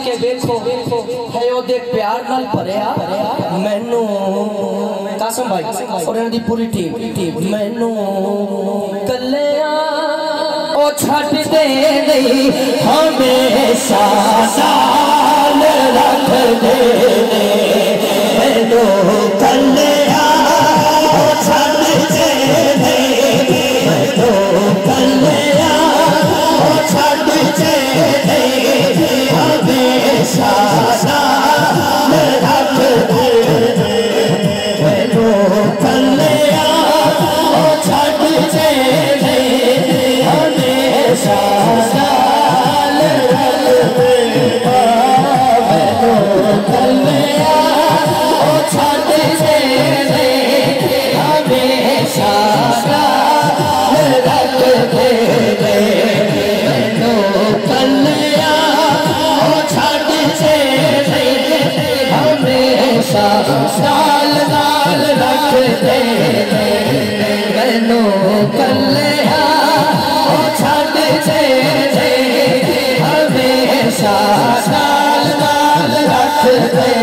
के देखो है ओदे प्यार नाल भरिया मैनू कासम भाई और इन्हां दी पूरी टीम मैनू कल्लिया ओ छड्ड दे नहीं हमेशा साल रख दे मैनू कल्लिया ओ छड्ड दे नहीं मैनू कल्लिया ओ छड्ड दे नहीं हमेशा साल रख दे मैनू कल्लिया ओ छड्ड दे नहीं हमेशा साल रख दे मैनू कल्लिया ओ छड्ड दे नहीं हमेशा साल रख दे मैनू कल्लिया ओ छड्ड दे नहीं हमेशा साल नाल रख दे मैनू कल्लिया ओ छड्ड दे नहीं हमेशा साल नाल रख दे